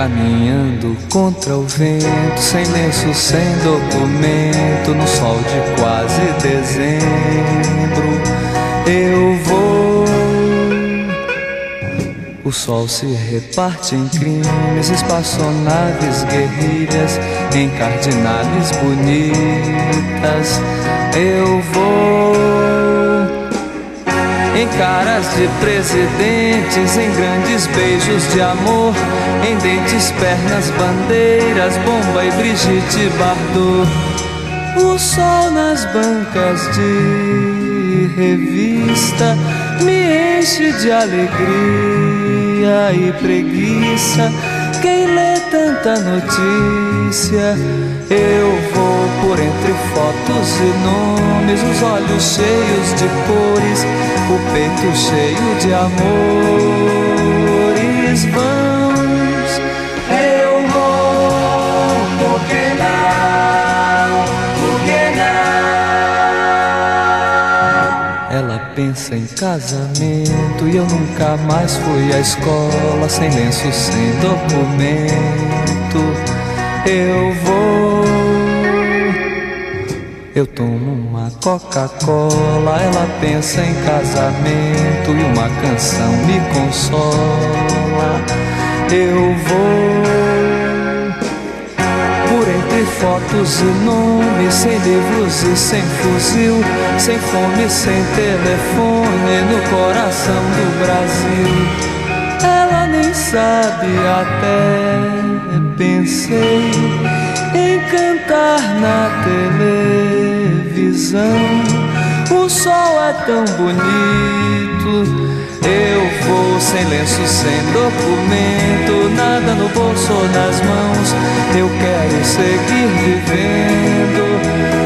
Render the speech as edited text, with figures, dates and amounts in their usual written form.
caminhando contra o vento, sem lenço, sem documento, no sol de quase dezembro. Eu vou. O sol se reparte em crimes, espaçonaves, guerrilhas, em cardinales bonitas. Eu vou. Em caras de presidentes, em grandes beijos de amor, em dentes, pernas, bandeiras, Bomba e Brigitte Bardot. O sol nas bancas de revista me enche de alegria e preguiça. Quem lê tanta notícia? Eu vou por entre fotos e nomes, os olhos cheios de cores, o peito cheio de amores vãos. Eu vou, por que não? Por que não? Ela pensa em casamento e eu nunca mais fui à escola, sem lenço, sem documento. Eu vou. Eu tomo uma Coca-Cola, ela pensa em casamento e uma canção me consola. Eu vou por entre fotos e nomes, sem livros e sem fuzil, sem fome, sem telefone, no coração do Brasil. Ela nem sabe, até pensei em cantar na televisão. O sol é tão bonito. Eu vou sem lenço, sem documento, nada no bolso ou nas mãos. Eu quero seguir vivendo.